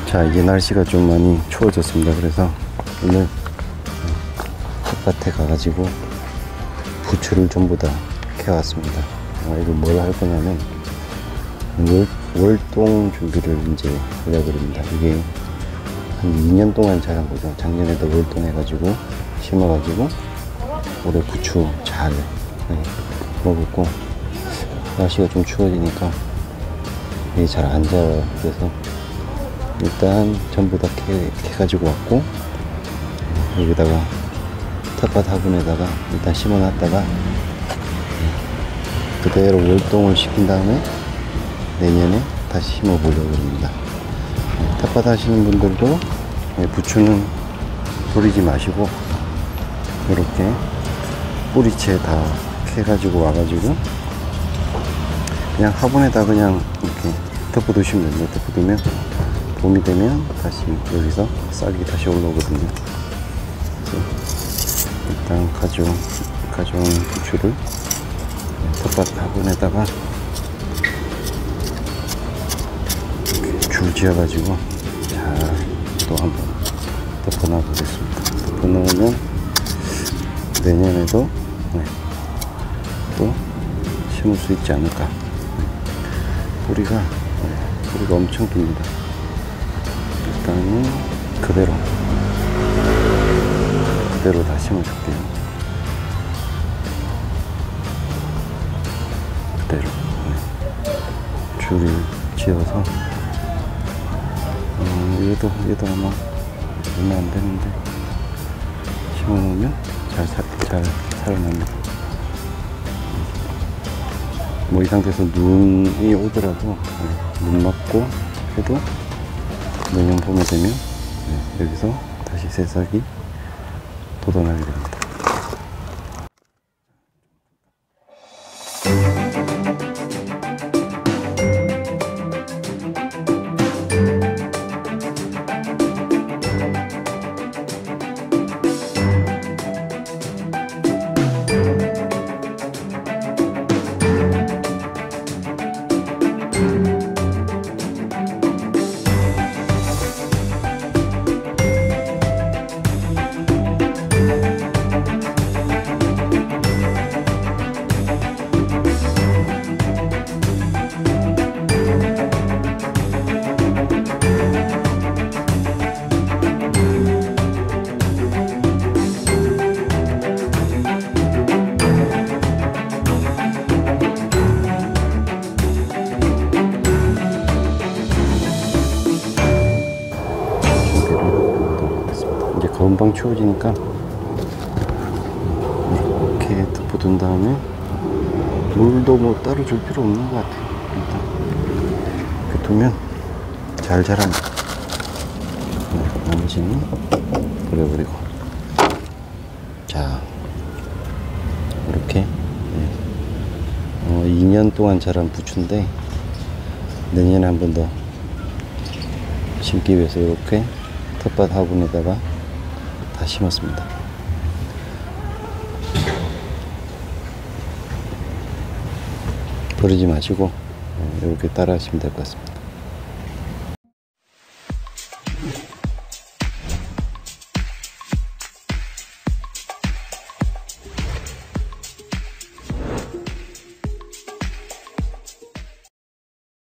자, 이제 날씨가 좀 많이 추워졌습니다. 그래서 오늘 텃밭에 가가지고 부추를 전부 다 캐왔습니다. 이거 뭘 할 거냐면 월동 준비를 이제 하려고 합니다. 이게 한 2년 동안 자란 거죠. 작년에도 월동 해가지고 심어가지고 올해 부추 잘 먹었고, 날씨가 좀 추워지니까 이게 잘 안 자라요. 그래서 일단 전부 다 캐가지고 왔고, 여기다가 텃밭 화분에다가 일단 심어놨다가 그대로 월동을 시킨 다음에 내년에 다시 심어 보려고 합니다. 텃밭 하시는 분들도 부추는 버리지 마시고 이렇게 뿌리채 다 캐가지고 와가지고 그냥 화분에다 그냥 이렇게 덮어두시면 됩니다. 덮어두면 봄이 되면 다시 여기서 싹이 다시 올라오거든요. 일단 가져온 부추를 텃밭 화분에다가 이렇게 줄 지어가지고 잘 또 한번 덮어놔 보겠습니다. 덮어놓으면 내년에도 또 심을 수 있지 않을까. 뿌리가 엄청 깁니다. 일단은 그대로 다 심어줄게요. 그대로 줄을 지어서 얘도 아마 얼마 안 되는데 심어놓으면 잘 살아납니다. 뭐 이 상태에서 눈이 오더라도 눈 맞고 해도 내년 봄에 되면 여기서 다시 새싹이 돋아나게 됩니다. 금방 추워지니까 이렇게 덮어둔 다음에 물도 뭐 따로 줄 필요 없는 것 같아요. 일단 이렇게 두면 잘 자랍니다. 나머지는 버려버리고, 자, 이렇게 2년 동안 자란 부추인데 내년에 한 번 더 심기 위해서 이렇게 텃밭 화분에다가 다 심었습니다. 버리지 마시고 이렇게 따라 하시면 될 것 같습니다.